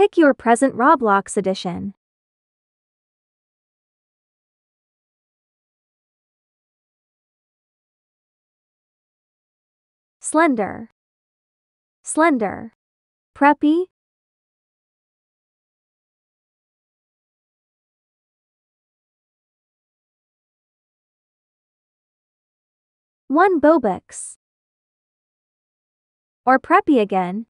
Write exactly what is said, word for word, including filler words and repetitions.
Pick your present Roblox edition. Slender, slender, preppy, one Bobux, or preppy again.